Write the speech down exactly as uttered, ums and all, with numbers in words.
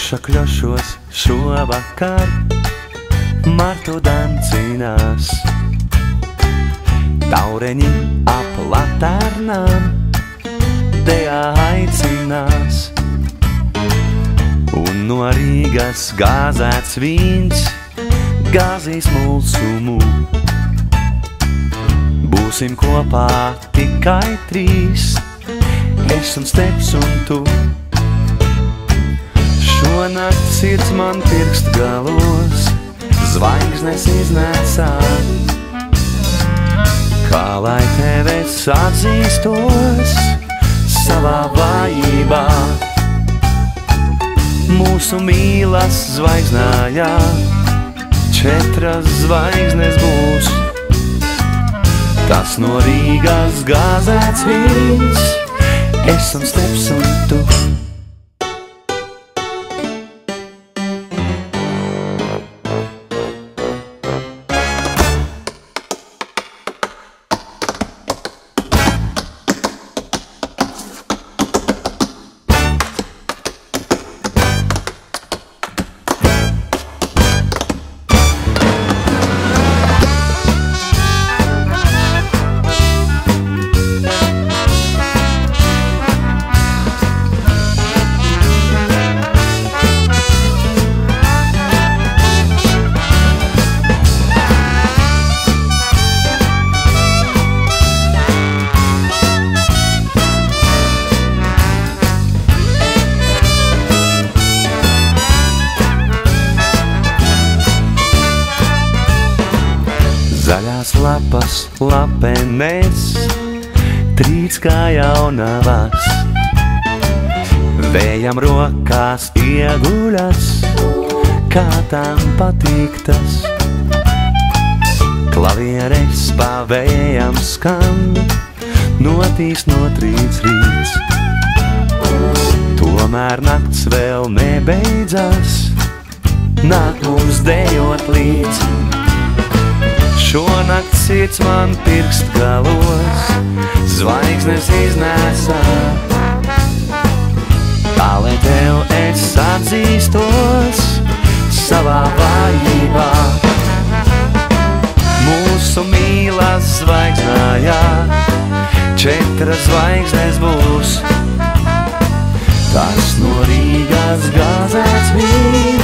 Pušakļošos šovakar Martu dancinās. Taureņi ap laternām Dejā aicinās. Un no Rīgas gāzēts vīns gāzīs mulsumu. Būsim kopā tikai trīs, es un Steps un tu. Šonakt sirds man pirkst galos zvaigznes iznēsā. Kā lai tev es atzīstos savā vājībā. Mūsu mīlas zvaigznājā četras zvaigznes būs. Tas no Rīgas gāzēts vīns, es un Steps un tu. Zaļās lapas lapenes trīc kā jaunavas. Vējam rokās ieguļas, kā tām patīk tas. Klavieres pa vējam skan, notīs notrīc rīts. Tomēr nakts vēl nebeidzas, nāk mums dejot līdz. Šonakt sirds man pirkst galos zvaigznes iznēsā. Kā lai tev es atzīstos savā vājībā. Mūsu mīlas zvaigznājā četras zvaigznes būs. Tas no Rīgas gāzēts vīns.